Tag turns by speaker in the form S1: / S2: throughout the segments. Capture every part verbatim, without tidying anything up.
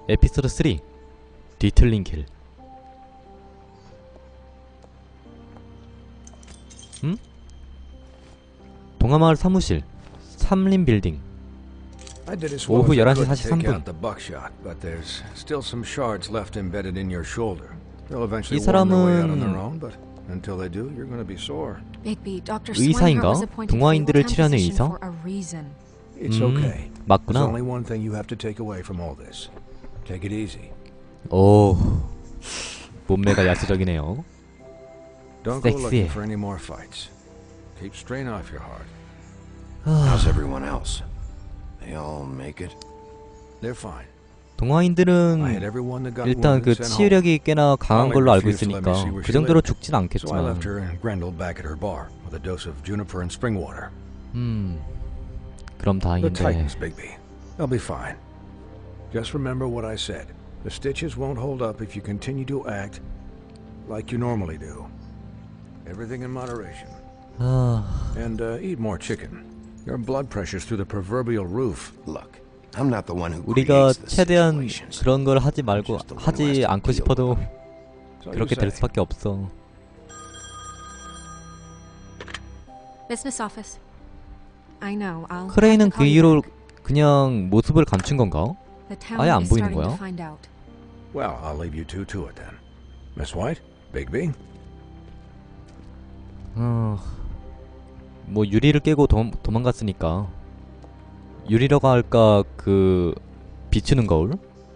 S1: 에피소드 쓰리 뒤틀린 길. 응? 동화마을 사무실 삼림 빌딩. 오후 열한 시 사십삼 분. 이 사람은 의사인가? 동화인들을 치료하는 의사? 음, 맞구나. 오, 몸매가 야수적이네요. 섹시해. 동화인들은 일단 그 치유력이 꽤나 강한 걸로 알고 있으니까 그 정도로 죽진 않겠지만. 음, 그럼 다행인데.
S2: Just remember what I said. The stitches won't hold up if you continue to act like you normally do. Everything in moderation. And uh, eat more chicken. Your blood pressure's through the proverbial roof.
S3: Look, I'm not the one who
S1: 우리가
S3: creates the
S1: 최대한
S3: situations.
S1: 그런 걸 하지 말고 하지 않고 싶어도 그렇게 될 수밖에 없어.
S4: Business office. I know. I'll
S1: 크레인은 그 이후로 그냥 모습을 감춘 건가? 아예 안 보이는 거야?
S2: Well, I'll leave you two to it then. Miss White, Bigby.
S1: 어, 뭐 유리를 깨고 도, 도망갔으니까 유리라고 할까 그 비추는 거울?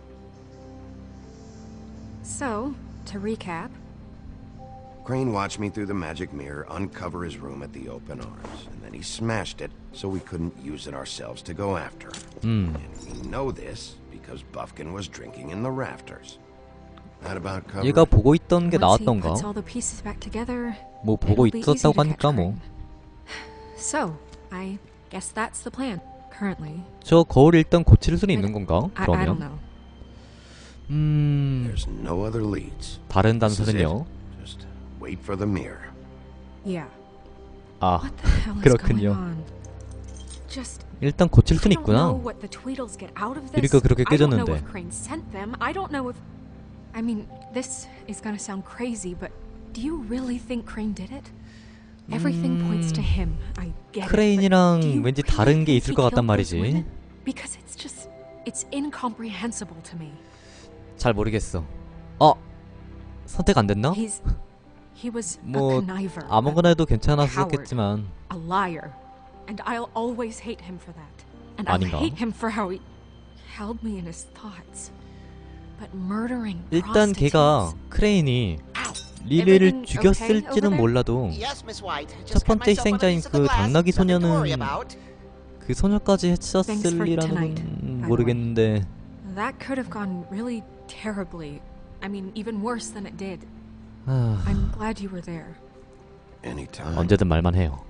S4: So, to recap.
S3: Crane watched me through the magic mirror uncover his room at the open arms, and then he smashed it so we couldn't use it ourselves to go after him.
S1: 음.
S3: And we know this because Buffkin was drinking in the rafters. That about covered.
S1: 얘가 보고 있던 게
S4: Once he
S1: 나왔던가?
S4: puts all the pieces back together,
S1: 뭐 보고
S4: it'll be easy
S1: 있었다고
S4: to catch
S1: 하니까 뭐.
S4: Crane. So, I guess that's the plan currently.
S1: 저 거울 일단 고칠 수는 있는 건가?
S4: I, I don't
S1: 그러면?
S4: know.
S1: 음.
S3: There's no other leads.
S1: 다른
S3: This is it.
S1: 단서는요?
S3: Just wait for the mirror.
S4: Yeah.
S1: 아,
S4: What the hell is
S1: 그렇군요.
S4: going on? Just
S1: 일단 고칠 수는
S4: I don't know
S1: 있구나.
S4: what the Tweedles get out of this.
S1: 유리가 그렇게
S4: I don't know
S1: 깨졌는데.
S4: if Crane sent them. I don't know if I mean, this is gonna sound crazy, but do you really think Crane did it? Everything points to him. I get it.
S1: 크레인이랑
S4: but do you
S1: 왠지
S4: really
S1: 다른 게
S4: think
S1: 있을
S4: he
S1: 것 같단
S4: killed those
S1: 말이지.
S4: women? Because it's just it's incomprehensible to me.
S1: 잘 모르겠어. 어? 선택 안 됐나?
S4: He's he was
S1: 뭐
S4: a conniver.
S1: 아무거나 해도
S4: a
S1: 괜찮았었겠지만
S4: liar. And I'll always hate him for that. And I'll
S1: 아닌가?
S4: hate him for how he held me in his thoughts. But murdering
S1: 일단 걔가
S4: prostitutes.
S1: 크레인이
S4: Ow.
S1: 릴리를
S4: Everything
S1: 죽였을지는
S4: okay over
S1: 몰라도
S5: Yes, Miss White.
S1: 첫
S5: Just got
S1: 번째
S5: myself on a
S1: 희생자인
S5: piece of
S1: 그
S5: glass.
S1: 당나귀
S5: Nothing to worry
S1: 소녀는
S5: about.
S1: 그 소녀까지
S4: Thanks for
S1: 해치웠을리라는
S4: tonight,
S1: 건
S4: by the way.
S1: 모르겠는데.
S4: That could have gone really terribly. I mean, even worse than it did.
S1: 아,
S4: I'm glad you were there.
S3: Anytime.
S1: 언제든 말만 해요.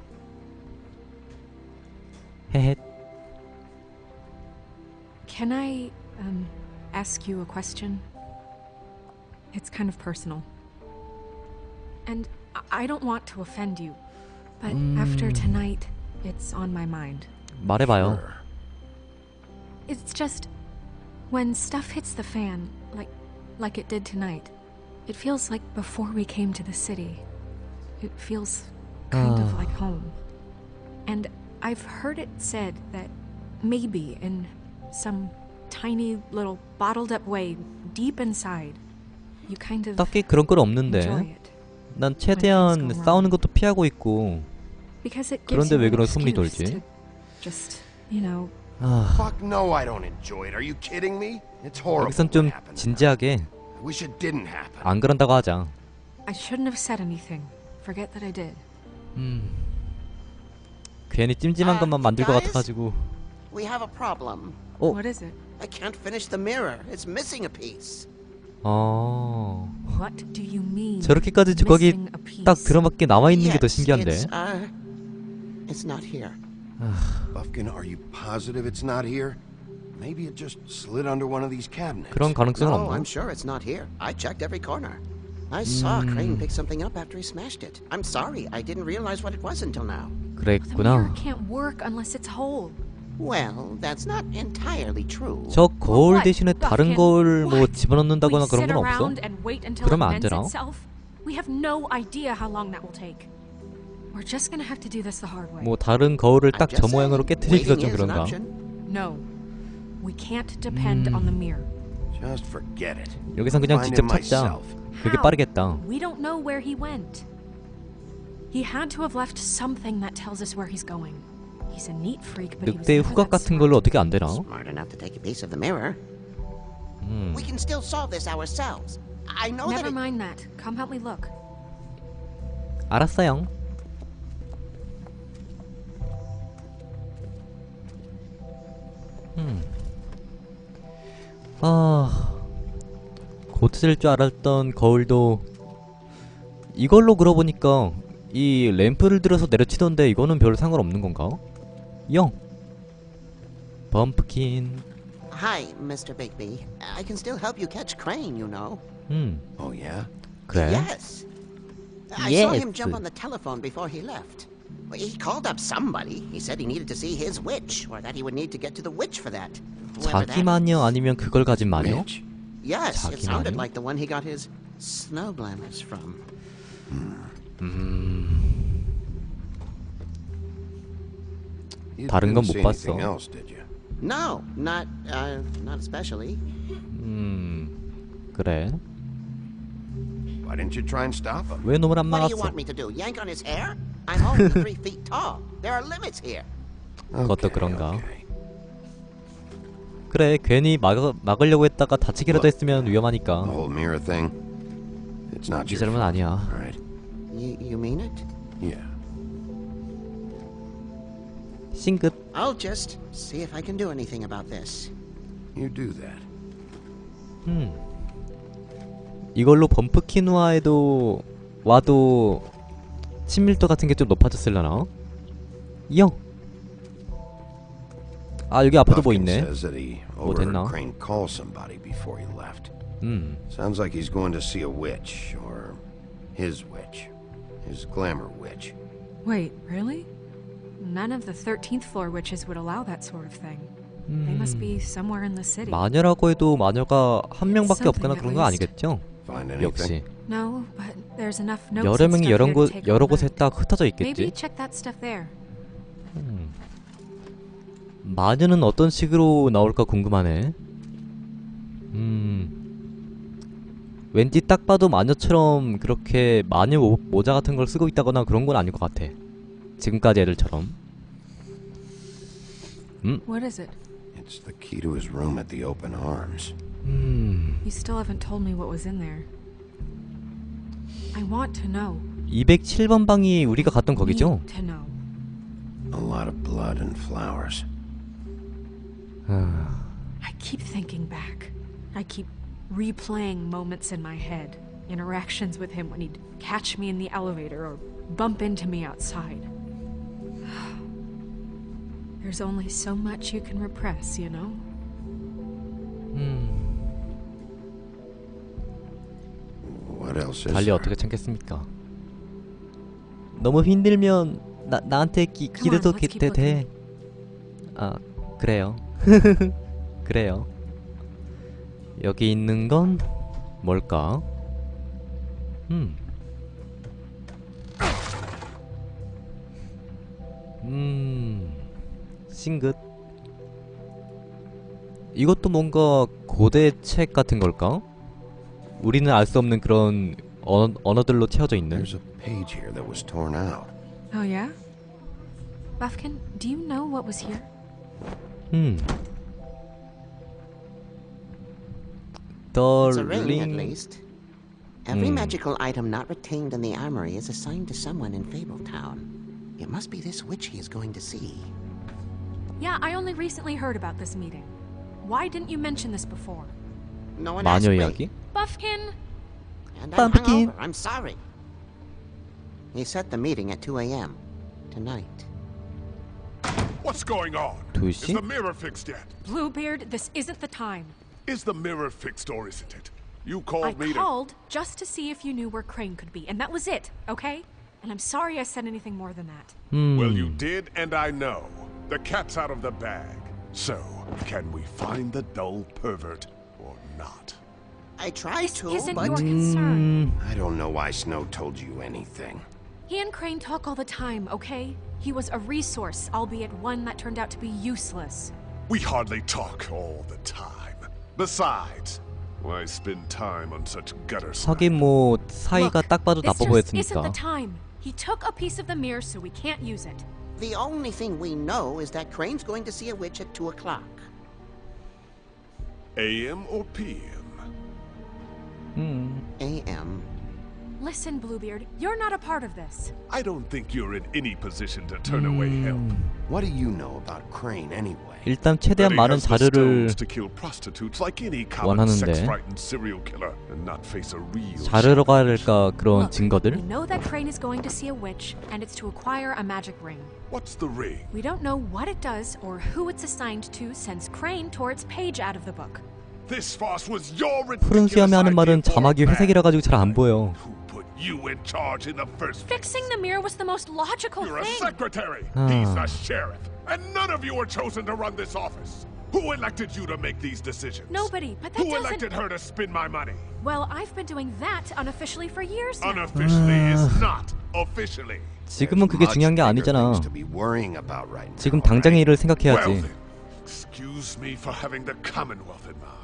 S1: 헤헷.
S4: Can I um ask you a question? It's kind of personal. And I I don't want to offend you, but after tonight, it's on my mind.
S1: 말해봐요.
S3: Sure.
S4: It's just when stuff hits the fan, like like it did tonight, it feels like before we came to the city. It feels kind of
S1: Ah.
S4: like home. And I've heard it said that maybe in some tiny little bottled up way deep inside, you kind of
S1: 딱히 그런 건
S4: enjoy
S1: 없는데.
S4: it.
S1: 난 최대한 싸우는 것도 피하고 있고.
S4: Because it gives
S1: 그런데
S4: you
S1: 왜
S4: an
S1: 그런 소문이
S4: excuse
S1: 돌지?
S4: to just, you know,
S1: 아,
S3: Fuck no, I don't enjoy it. Are you kidding me? It's horrible.
S1: 여기선
S3: what
S1: 좀
S3: happened.
S1: 진지하게.
S3: I wish it didn't happen.
S1: 안 그런다고 하자.
S4: I shouldn't have said anything. Forget that I did.
S1: 음. 괜히 찜찜한 것만 만들 것 같아가지고.
S5: We have a problem.
S1: 어?
S4: What is it?
S5: I can't finish the mirror. It's missing a piece.
S1: 아.
S4: What do you mean?
S1: 저렇게까지 조각이
S4: missing a piece?
S1: 딱 들어맞게 나와 있는 게 더
S5: Yes,
S1: 신기한데.
S5: It's, uh, it's not here.
S3: Buffkin, are you positive it's not here? Maybe it just slid under one of these cabinets.
S1: 그런 가능성은
S5: No,
S1: 없나?
S5: I'm sure it's not here. I checked every corner. I saw Crane pick something up after he smashed it. I'm sorry, I didn't realize what it was until now.
S4: The mirror
S1: 그랬구나.
S4: can't work unless it's whole.
S5: Well, that's not entirely true.
S1: 저 거울 대신에 다른 거울 뭐 집어넣는다거나 그런 건 없어? 그러면 안 되나?
S4: We have no idea how long that will take. We're just gonna have to do this the hard way.
S1: 뭐 다른 거울을 딱 저 모양으로 깨트리기가 좀 그런가?
S4: No, we can't depend on the mirror.
S3: Just forget it.
S1: 여기선 그냥 직접 찾자. 그게 빠르겠다.
S4: We don't know where he went. He had to have left something that tells us where he's going. He's a neat freak, but he was
S1: 늑대의
S4: never
S1: 후각
S4: that
S1: 같은 걸로 어떻게 안 되나?
S5: Smart enough to take a piece of the mirror.
S1: 음.
S5: We can still solve this ourselves. I know that.
S4: Never
S5: It...
S4: mind that. Come help me look.
S1: 알았어요. 음. 아, 고쳐질 줄 알았던 거울도 이걸로 그러보니까 이 램프를 들어서 내려치던데 이거는 별 상관없는 건가? 영. 범프킨.
S5: Hi, Mister Bigby. I can still help you catch Crane, you know.
S1: 음.
S3: Oh yeah?
S1: 그래?
S5: Yes. I saw him jump on the telephone before he left. He called up somebody. He said he needed to see his witch, or that he would need to get to the witch for that.
S1: 자기 마녀 아니면 그걸 가진 마녀?
S3: Witch?
S5: Yes, it
S1: 자기
S5: sounded
S1: 마녀?
S5: like the one he got his snow glamours from.
S1: 음.
S3: You
S1: 다른 건
S3: didn't
S1: 못
S3: see
S1: 봤어.
S3: anything else, did you?
S5: No, not uh, not especially.
S1: 음. 그래.
S3: Why didn't you try and stop him?
S1: 왜 놈을 안
S5: What do you
S1: 막았어?
S5: want me to do? Yank on his hair? I'm only three feet tall. There are limits here.
S1: 그것도
S3: Okay,
S1: 그런가?
S3: okay.
S1: 그래, 괜히 막, 막으려고 했다가 다치기라도 했으면
S3: The
S1: 위험하니까.
S3: whole mirror thing. It's not
S1: 네
S3: your
S1: 잘못
S3: fault,
S1: 아니야.
S3: right?
S5: You you mean it?
S3: Yeah.
S1: 싱긋.
S5: I'll just see if I can do anything about this.
S3: You do that.
S1: 음. 이걸로 범프킨화에도 와도 친밀도 같은 게 좀 높아졌을려나? 영. 아, 여기 앞에도 뭐
S3: Buffkin
S1: 있네.
S3: says that he
S1: 뭐
S3: overheard
S1: 됐나?
S3: Crane call somebody before he left.
S1: 음.
S3: Sounds like he's going to see a witch, or his witch, his glamour witch.
S4: Wait, really? None of the thirteenth floor witches would allow that sort of thing. They must be somewhere in the city.
S1: 마녀라고 해도 마녀가 한 명밖에 없거나
S4: Something
S1: 그런
S4: at
S1: 거
S4: least.
S1: 아니겠죠?
S3: Find
S1: 역시
S3: anything?
S4: No, but there's enough notes
S1: 여러
S4: and
S1: 명이
S4: stuff
S1: 여러
S4: here to
S1: 곳
S4: take a
S1: 여러 곳에
S4: look.
S1: 딱 흩어져
S4: Maybe
S1: 있겠지.
S4: check that stuff there.
S1: 음. 마녀는 어떤 식으로 나올까 궁금하네. 음. 왠지 딱 봐도 마녀처럼 그렇게 마녀 모, 모자 같은 걸 쓰고 있다거나 그런 건 아닐 것 같아. 지금까지 애들처럼. 음?
S4: What is it?
S3: It's the key to his room at the Open Arms.
S1: 음.
S4: You still haven't told me what was in there. I want to know.
S1: 이백칠 번 방이 우리가 갔던 거기죠?
S4: Need to know.
S3: A lot of blood and flowers.
S4: I keep thinking back. I keep replaying moments in my head. Interactions with him when he'd catch me in the elevator or bump into me outside. There's only so much you can repress, you know?
S1: 음.
S3: What else is
S1: 달리
S3: there?
S1: 어떻게 참겠습니까? 너무 힘들면 나 나한테 기,
S4: Come on,
S1: 기대도
S4: let's keep
S1: 돼. 돼. 아, 그래요. 그래요. 여기 있는 건 뭘까? 음. 음. 싱긋. 이것도 뭔가 고대 책 같은 걸까? 우리는 알 수 없는 그런 언어, 언어들로 채워져 있는.
S3: There's a page here that was torn out.
S4: Oh, yeah? Buffkin, do you know what was here?
S1: 음. The
S5: It's a ring, at
S1: ring.
S5: least. Every
S1: Hmm.
S5: magical item not retained in the armory is assigned to someone in Fabletown. It must be this witch he is going to see.
S4: Yeah, I only recently heard about this meeting. Why didn't you mention this before?
S5: No one asked
S1: 마녀
S5: me.
S1: 이야기?
S4: Buffkin!
S5: And I'm
S1: Pumpkin.
S5: hungover. I'm sorry. He set the meeting at two a m tonight.
S6: What's going on?
S1: 두
S6: Is
S1: 시?
S6: the mirror fixed yet?
S4: Bluebeard, this isn't the time.
S6: Is the mirror fixed or isn't it? You
S4: I
S6: called me to...
S4: called just to see if you knew where Crane could be, and that was it, okay? And I'm sorry I said anything more than that.
S1: 음.
S6: Well, you did, and I know. The cat's out of the bag. So, can we find the dull pervert or not?
S5: I tried to,
S4: Isn't
S5: but...
S4: your concern.
S3: I don't know why Snow told you anything.
S4: He and Crane talk all the time, okay? He was a resource, albeit one that turned out to be useless.
S6: We hardly talk all the time. Besides, why spend time on such gutter stuff?
S1: 하긴 뭐 사이가 딱 봐도
S4: this
S1: 나빠
S4: just isn't the
S1: 보였으니까.
S4: time. He took a piece of the mirror, so we can't use it.
S5: The only thing we know is that Crane's going to see a witch at two o'clock.
S6: A M or P M?
S1: 음.
S5: A M
S4: Listen, Bluebeard, you're not a part of this.
S6: I don't think you're in any position to turn away help.
S3: What do you know about Crane anyway?
S1: 일단 최대한
S6: But he
S1: 많은
S6: has the
S1: 자료를
S6: stones to kill prostitutes like any common
S1: 원하는데.
S6: sex-frightened serial killer and not face a real
S1: 자르러 가야 할까 그런
S4: Look,
S1: 증거들?
S4: we know that Crane is going to see a witch, and it's to acquire a magic ring.
S6: What's the ring?
S4: We don't know what it does or who it's assigned to since Crane tore its page out of the book.
S6: This farce was your
S1: 푸른
S6: ridiculous
S1: 수염이 하는 말은
S6: idea
S1: 자막이
S6: or
S1: 회색이라 가지고 잘 안 보여.
S6: Who put you in charge in the first place?
S4: Fixing the mirror was the most logical
S6: You're a
S4: thing.
S6: secretary.
S1: Ah.
S6: He's the sheriff. And none of you were chosen to run this office. Who elected you to make these decisions?
S4: Nobody, but that
S6: Who
S4: doesn't...
S6: elected her to spend my money?
S4: Well, I've been doing that unofficially for years now.
S6: Unofficially
S1: Ah.
S6: is not officially.
S1: 지금은 그게
S3: Much
S1: 중요한 게
S3: bigger
S1: 아니잖아.
S3: things to be worrying about right now,
S1: 지금 당장의 일을
S6: Well
S1: 생각해야지.
S6: then, excuse me for having the Commonwealth in mind.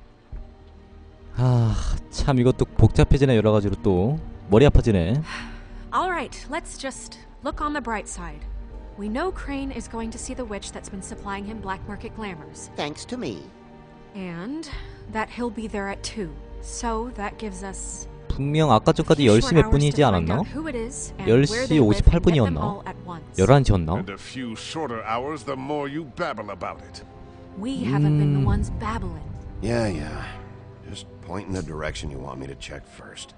S1: 아, 참 이것도 복잡해지네 여러 가지로 또 머리 아파지네.
S4: All right, let's just look on the bright side. We know Crane is going to see the witch that's been supplying him black market glamours.
S5: Thanks to me.
S4: And that he'll be there at two. So that gives us
S1: 분명 아까 전까지 열 시 몇 분이지 않았나? 열 시 오십팔 분이었나? 열한 시였나?
S6: And a few shorter hours, the more you babble about it.
S4: We haven't been the ones babbling.
S3: Yeah, yeah. Just point in the direction you want me to check first.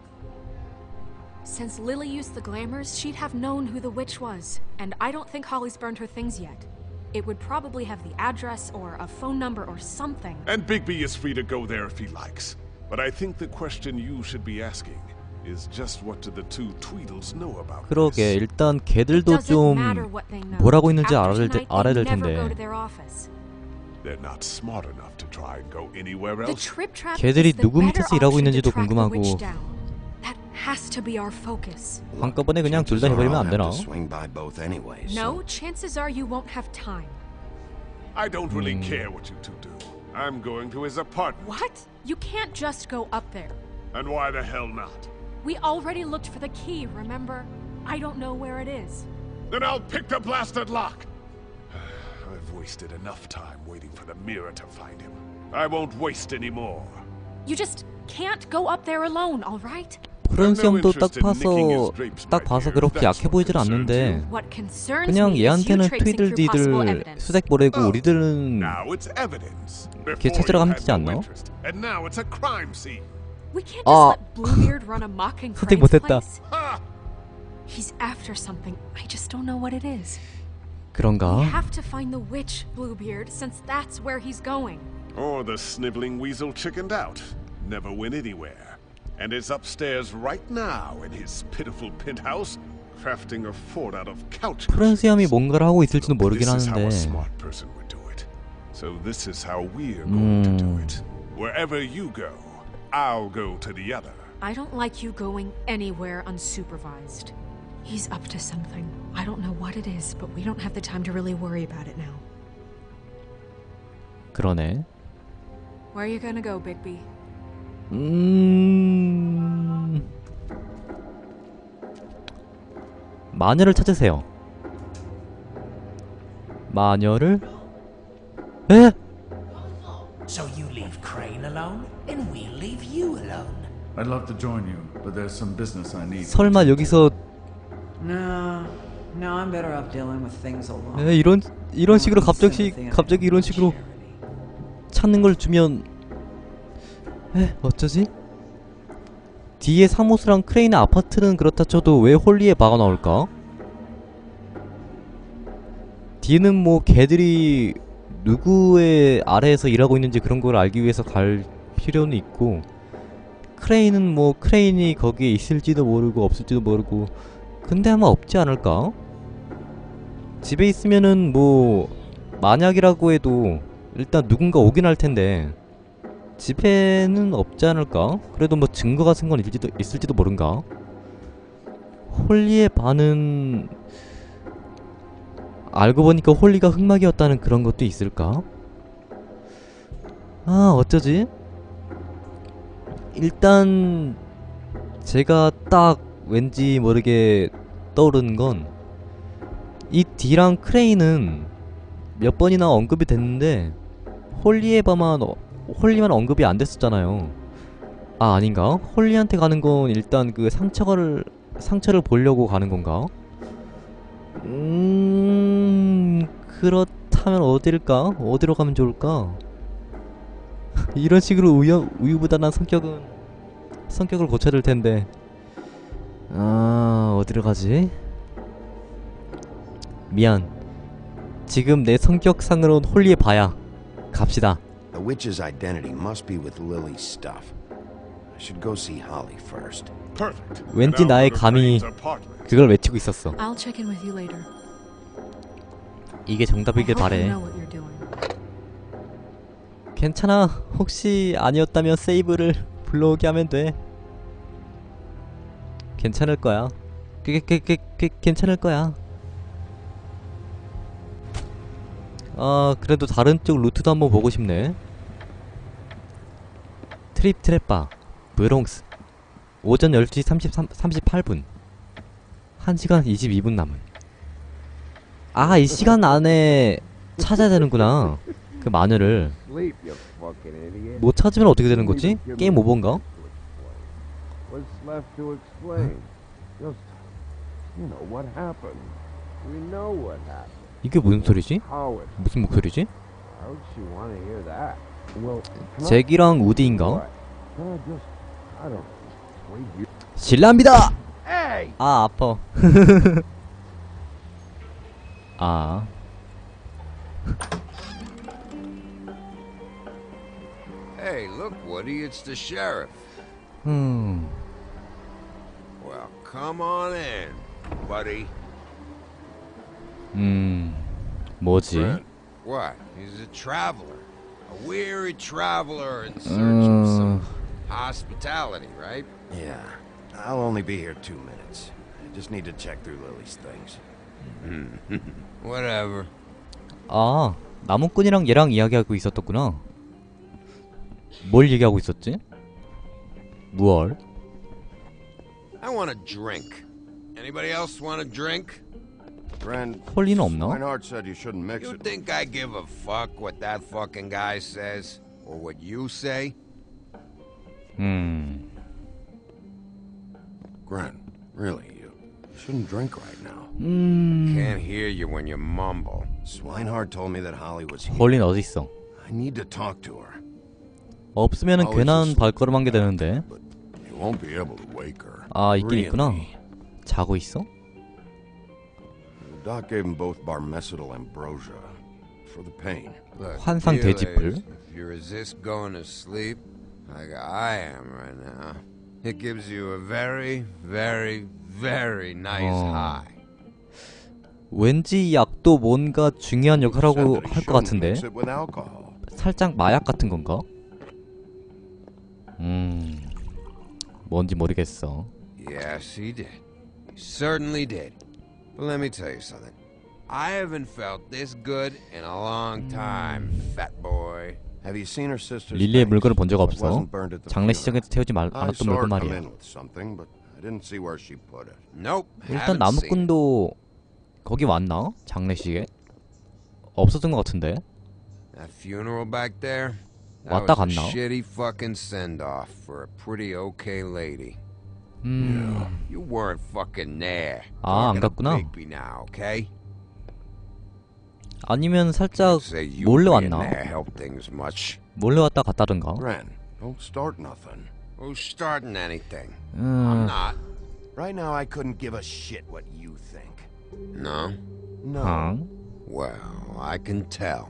S4: Since Lily used the glamours, she'd have known who the witch was. And I don't think Holly's burned her things yet. It would probably have the address or a phone number or something.
S6: And Bigby is free to go there if he likes. But I think the question you should be asking is just what do the two Tweedles know about
S1: 그러게
S6: this?
S1: 일단
S4: It
S1: 걔들도
S4: doesn't
S1: 좀
S4: matter what they know.
S1: 뭐라고 있는지
S4: After
S1: 알아야 될,
S4: tonight,
S1: 알아야 될
S4: they never go to
S1: 텐데
S4: their office.
S6: They're not smart enough to try and go anywhere
S4: The
S6: else.
S4: trip trap
S1: 걔들이
S4: is the
S1: 누구
S4: better
S1: 밑에서 일하고
S4: option to
S1: 있는지도
S4: track the witch
S1: 궁금하고.
S4: down. That has to be our focus.
S1: 한꺼번에 그냥 둘 다
S3: Chances are
S1: 해버리면
S3: I'll
S1: 안
S3: have
S1: 되나?
S3: to swing by both anyway,
S4: No,
S3: so-
S4: chances are you won't have time.
S6: I don't really care what you two do. I'm going to his apartment.
S4: What? You can't just go up there.
S6: And why the hell not?
S4: We already looked for the key, remember? I don't know where it is.
S6: Then I'll pick the blasted lock. I've wasted enough time waiting for the mirror to find him. I won't waste any more.
S4: You just can't go up there alone, all right?
S1: 푸른 수염도 딱 봐서 딱 봐서 그렇게 약해 보이질 않는데
S4: What concerns
S1: 그냥
S4: me is you
S1: 얘한테는
S4: tracing
S1: 트위들
S4: through possible
S1: 니들
S4: evidence.
S1: 수색 보내고
S6: Oh,
S1: 우리들은
S6: Now it's evidence.
S1: 걔
S6: Before
S1: 찾으러
S6: you
S1: 가면
S6: had
S1: 되지
S6: no
S1: 않나?
S6: interest, and now it's a crime scene.
S4: We can't just
S1: 아.
S4: let Bluebeard run amok in
S1: 선택
S4: Crane's
S1: 못했다.
S4: place.
S6: Ha!
S4: He's after something. I just don't know what it is. We
S1: 그런가?
S4: have to find the witch, Bluebeard, since that's where he's going.
S6: Or the sniveling weasel chickened out. Never went anywhere. And is upstairs right now in his pitiful penthouse, crafting a fort out of couch
S1: 푸른 수염이
S6: cushions.
S1: 뭔가를 하고 있을지도 모르긴
S6: This is how a
S1: 하는데
S6: smart person would do it. So this is how we're going to do
S1: 음.
S6: it. Wherever you go, I'll go to the other.
S4: I don't like you going anywhere unsupervised. He's up to something. I don't know what it is, but we don't have the time to really worry about it now.
S1: 그러네.
S4: Where are you gonna go, Bigby?
S1: 음... 마녀를 찾으세요. 마녀를? 에?
S7: So you leave Crane alone, and we'll leave you alone.
S8: I'd love to join you, but there's some business I need.
S1: 설마 여기서
S9: No, no, I'm better off dealing with things alone.
S1: 에, 이런 이런 식으로 갑자기 갑자기 이런 식으로 찾는 걸 주면 에 어쩌지? 뒤에 사무소랑 크레인의 아파트는 그렇다 쳐도 왜 홀리에 박아 나올까? 뒤는 뭐 걔들이 누구의 아래에서 일하고 있는지 그런 걸 알기 위해서 갈 필요는 있고 크레인은 뭐 크레인이 거기에 있을지도 모르고 없을지도 모르고 근데 아마 없지 않을까? 집에 있으면은 뭐 만약이라고 해도 일단 누군가 오긴 할 텐데 집에는 없지 않을까? 그래도 뭐 증거 같은 건 있을지도, 있을지도 모른가? 홀리의 반은 알고 보니까 홀리가 흑막이었다는 그런 것도 있을까? 아 어쩌지? 일단 제가 딱 왠지 모르게 떠오르는 건 이 D랑 크레인은 몇 번이나 언급이 됐는데 홀리의 밤만 어, 홀리만 언급이 안 됐었잖아요. 아 아닌가? 홀리한테 가는 건 일단 그 상처를 상처를 보려고 가는 건가? 음 그렇다면 어딜까? 어디로 가면 좋을까? 이런 식으로 우여, 우유부단한 성격은 성격을 고쳐야 될 텐데. 아 어디로 가지? 미안. 지금 내 성격상으로는 홀리에 봐야. 갑시다.
S3: The witch's identity must be with Lily's stuff. I should go see Holly first.
S6: Perfect.
S1: 왠지
S6: Now
S1: 나의
S6: go to
S1: 감이
S6: Crane's apartment.
S1: 그걸 외치고 있었어.
S4: I'll check in with you later.
S1: 이게
S4: I
S1: 정답이길
S4: hope you
S1: 바래.
S4: know what you're doing.
S1: 괜찮아. 혹시 아니었다면 세이브를 불러오게 하면 돼. 괜찮을 거야. 꽤, 꽤, 꽤, 꽤 괜찮을 거야. 아 그래도 다른 쪽 루트도 한번 보고 싶네. 트립 트랩바 브롱스 오전 열 시 삼십삼, 삼십팔 분 한 시간 이십이 분 남은. 아 이 시간 안에 찾아야 되는구나 그 마녀를. 못 찾으면 어떻게 되는 거지? 게임 오버인가? 이게 무슨 소리지? 무슨 목소리지? 잭이랑 우디인가? 실례합니다! 아 아파. 아
S3: Hey, look, Woody, it's the sheriff.
S1: 음...
S3: Well, come on in, buddy.
S1: 음... 뭐지?
S3: Brent, what? He's a traveler. A weary traveler in search of some hospitality, right? Yeah. I'll only be here two minutes. I just need to check through Lily's things. Whatever.
S1: 아, 나무꾼이랑 얘랑 이야기하고 있었었구나. 뭘 얘기하고 있었지? 무얼?
S3: I want a drink. Anybody else want a drink? Brent,
S1: 홀리는 없나?
S3: Reinhardt said you shouldn't mix it. You think I give a fuck what that fucking guy says? Or what you say?
S1: 음...
S3: Grant, really, you shouldn't drink right now.
S1: 음...
S3: Can't hear you when you mumble. Swinehart told me that Holly was here.
S1: 홀리는 어디 있어?
S3: I need to talk to her.
S1: 없으면은 괜한 발걸음 한 게 되는데.
S3: You won't be able to wake her.
S1: 아, 있긴 있구나. 자고 있어?
S3: The doc gave them both barmecidal ambrosia for the pain.
S1: 환상 돼지뿔.
S3: If you resist going to sleep, like I am right now, it gives you a very, very, very nice
S1: 어.
S3: high.
S1: 왠지 이 약도 뭔가 중요한 역할하고 할 것 같은데. 살짝 마약 같은 건가? 음... 뭔지 모르겠어.
S3: Yes, he did. He certainly did. But let me tell you something. I haven't felt this good in a long time, fat boy. Have you seen her sister's
S1: 릴리의
S3: face?
S1: 물건을 본 적
S3: It
S1: 없어.
S3: wasn't burned at the
S1: 장례식장에서 태우지 말,
S3: funeral. I
S1: 않았던
S3: saw her
S1: 물건
S3: come
S1: 말이야.
S3: in with something, but I didn't see where she put it. Nope.
S1: 일단
S3: haven't seen it.
S1: 나무꾼도 거기 왔나? 장례식에? 없었던 것 같은데.
S3: That funeral back there?
S1: 왔다
S3: That was a
S1: 갔나?
S3: shitty fucking send-off for a pretty okay lady.
S1: 음...
S3: You weren't fucking there.
S1: 아, 안
S3: Talking to
S1: 갔구나.
S3: Bigby now, okay?
S1: 아니면 살짝
S3: Say you
S1: 몰래
S3: being
S1: 왔나?
S3: there helped things much.
S1: 몰래 왔다 갔다든가.
S3: Ren, don't start nothing. Who's starting anything? I'm
S1: 음...
S3: not. Right now, I couldn't give a shit what you think. No? No.
S1: 응?
S3: Well, I can tell.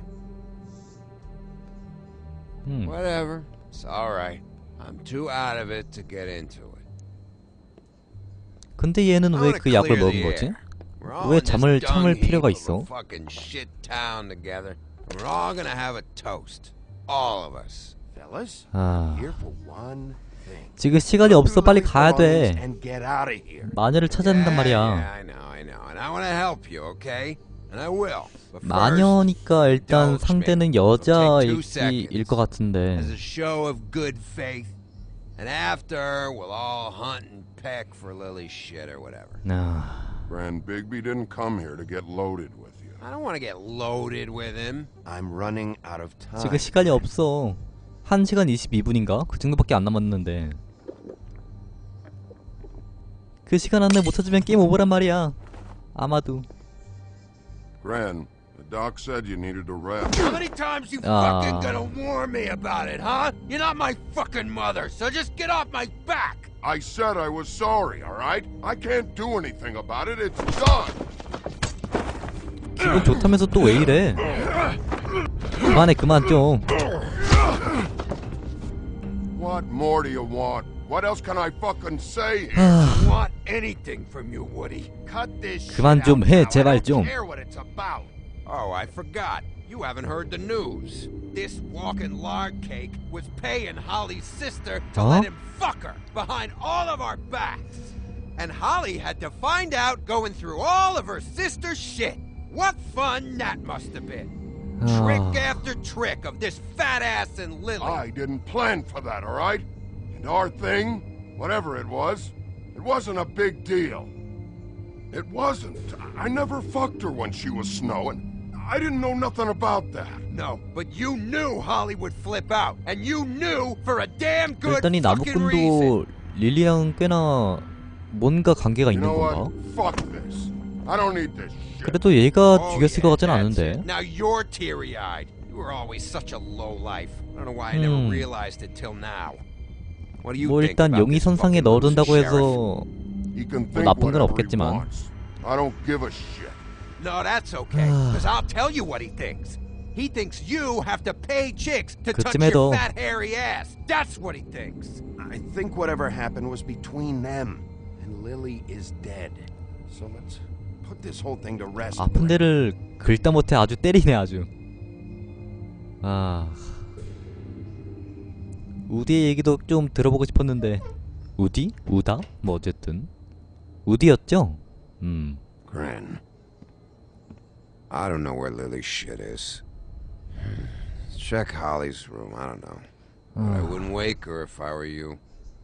S1: 음...
S3: Whatever. It's alright. I'm too out of it to get into it.
S1: 근데 얘는
S3: I
S1: 왜
S3: wanna
S1: 그 약을
S3: clear
S1: 먹은
S3: the
S1: 거지?
S3: air. We're all
S1: 왜
S3: in this
S1: 잠을
S3: dung
S1: 참을
S3: heap
S1: 필요가
S3: of a
S1: 있어?
S3: fucking shit town together. We're all gonna have a toast. All of us. Fellas,
S1: 아,
S3: here for one thing.
S1: 지금 시간이 없어. 빨리 가야 돼.
S3: And get out of here.
S1: 마녀를 찾아야 된단
S3: Yeah,
S1: 말이야.
S3: I know, I know. And I want to help you, okay? And I will. But first,
S1: 마녀니까 일단
S3: indulge
S1: 상대는
S3: me. It'll take two
S1: 여자일
S3: seconds
S1: 것 같은데.
S3: as a show of good faith. And after, we'll all hunt and peck for Lily's shit or whatever.
S1: 아,
S10: Grand Bigby didn't come here to get loaded with you.
S3: I don't want to get loaded with him. I'm running out of time.
S1: 지금 시간이 없어. 한 시간 이십이 분인가? 그 정도밖에 안 남았는데. 그 시간 안에 못 찾으면 게임 오버란 말이야. 아마도.
S10: Gran, the doc said you needed to rest.
S3: How many times you
S1: Ah.
S3: fucking gonna warn me about it, huh? You're not my fucking mother, so just get off my back!
S10: I said I was sorry, all right? I can't do anything about it. It's done.
S1: 기분 좋다면서 또 왜 이래? 그만해, 그만 좀.
S10: What more do you want? What else can I fucking say?
S3: I don't want anything from you, Woody. Cut this shit
S1: 그만 좀
S3: out
S1: 해,
S3: now.
S1: 제발
S3: I don't
S1: 좀.
S3: care what it's about. Oh, I forgot. You haven't heard the news. This walking lard cake was paying Holly's sister to
S1: Huh?
S3: let him fuck her behind all of our backs. And Holly had to find out going through all of her sister's shit. What fun that must have been. Trick
S1: 아,
S3: after trick of this fat ass and Lily.
S10: I didn't plan for that, all right? And our thing, whatever it was, it wasn't a big deal. It wasn't. I never fucked her when she was snowing. I didn't know nothing about that.
S3: No, but you knew Holly would flip out, and you knew for a damn good
S1: 일단 이
S3: fucking reason.
S1: 나무꾼도 릴리랑 꽤나 뭔가 관계가
S10: You
S1: 있는
S10: know
S1: 건가?
S10: what? Fuck this. I don't need this shit.
S1: 그래도 얘가
S3: Oh,
S1: 죽였을 것 같진
S3: yeah,
S1: 않은데.
S3: that's it. Now you're teary-eyed. You were always such a low life. I don't know why I never
S1: 음.
S3: realized it till now. What do you
S1: 뭐
S3: think
S1: 일단
S3: about
S1: 용의
S3: this
S1: 선상에
S3: fucking loser
S1: 넣어둔다고
S3: sheriff?
S1: 해서
S10: He can
S1: 뭐
S10: think
S1: 나쁜 건
S10: whatever he
S1: 없겠지만.
S10: wants. I don't give a shit.
S3: No, that's okay. Because I'll tell you what he thinks. He thinks you have to pay chicks to touch
S1: 그쯤에도.
S3: your fat hairy ass. That's what he thinks. I think whatever happened was between them. And Lily is dead. So let's put this whole thing to rest.
S1: 아픈 데를 긁다 못해 아주 때리네 아주. 아, 우디의 얘기도 좀 들어보고 싶었는데. 우디? 우다? 뭐 어쨌든 우디였죠? 음.
S3: Gran, I don't know where Lily's shit is. Check Holly's room. I don't know. But I wouldn't wake her if I were you.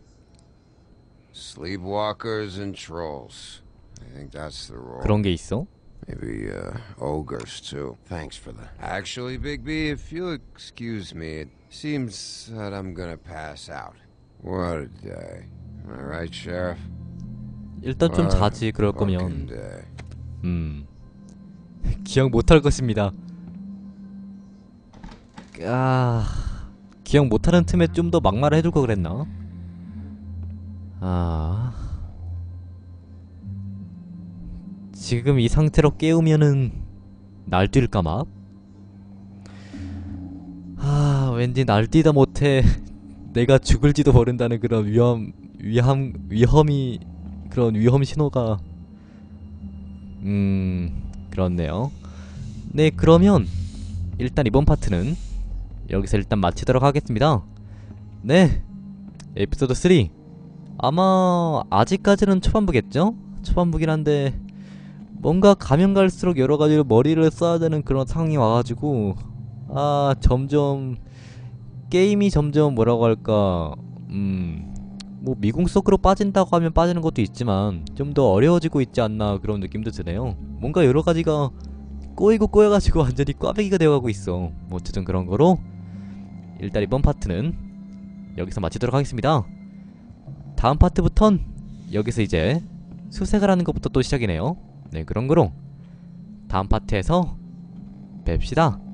S3: Sleepwalkers and trolls. I think that's the role.
S1: 그런 게 있어?
S3: Maybe uh, ogres too. Thanks for that. Actually, Big B, if you'll excuse me, it seems that I'm gonna pass out. What a day. Am I right, Sheriff?
S1: 일단 좀
S3: What a
S1: 자지 그럴
S3: fucking
S1: 거면.
S3: day.
S1: 음. 기억 못할 것입니다. 아, 기억 못하는 틈에 좀 더 막말을 해줄 걸 그랬나? 아, 지금 이 상태로 깨우면은 날뛸까봐? 아, 왠지 날뛰다 못해 내가 죽을지도 모른다는 그런 위험, 위험, 위험이 그런 위험 신호가 음, 그렇네요. 네, 그러면 일단 이번 파트는 여기서 일단 마치도록 하겠습니다. 네, 에피소드 쓰리. 아마 아직까지는 초반부겠죠? 초반부긴 한데 뭔가 가면 갈수록 여러가지로 머리를 써야 되는 그런 상황이 와가지고 아, 점점 게임이 점점 뭐라고 할까, 음, 뭐 미궁 속으로 빠진다고 하면 빠지는 것도 있지만 좀 더 어려워지고 있지 않나 그런 느낌도 드네요. 뭔가 여러가지가 꼬이고 꼬여가지고 완전히 꽈배기가 되어가고 있어. 뭐 어쨌든 그런 거로 일단 이번 파트는 여기서 마치도록 하겠습니다. 다음 파트부턴 여기서 이제 수색을 하는 것부터 또 시작이네요. 네, 그런 거로 다음 파트에서 뵙시다.